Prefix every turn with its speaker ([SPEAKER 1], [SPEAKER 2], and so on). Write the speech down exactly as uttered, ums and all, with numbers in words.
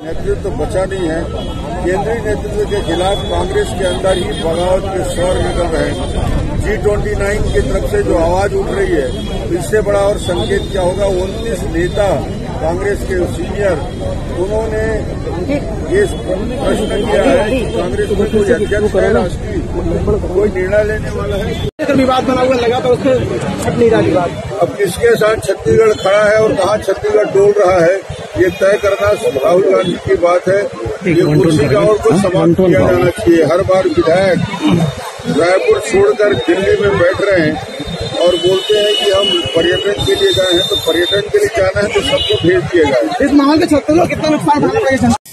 [SPEAKER 1] नेतृत्व तो बचा नहीं है। केंद्रीय नेतृत्व के खिलाफ कांग्रेस के अंदर ही बगावत के स्वर निकल रहे हैं। जी ट्वेंटी नाइन की तरफ से जो आवाज उठ रही है, इससे बड़ा और संकेत क्या होगा। उनतीस नेता कांग्रेस के सीनियर, उन्होंने ये प्रश्न किया है कि कांग्रेस में कोई अध्यक्ष है राष्ट्रीय, कोई निर्णय लेने वाला है।
[SPEAKER 2] विवाद बना हुआ लगा था, उससे छट नहीं रहा विवाद।
[SPEAKER 1] अब किसके साथ छत्तीसगढ़ खड़ा है और कहाँ छत्तीसगढ़ डोल रहा है, ये तय करना राहुल गांधी की बात है। ये कुर्सी का और कुछ समाप्त किया जाना चाहिए। हर बार विधायक रायपुर छोड़कर दिल्ली में बैठ रहे हैं और बोलते हैं कि हम पर्यटन के लिए गए हैं, तो पर्यटन के लिए जाना है तो सबको भेज दिया जाए।
[SPEAKER 2] इस माहौल के छत्तीसगढ़ कितना नुकसान उठाना पड़ेगा?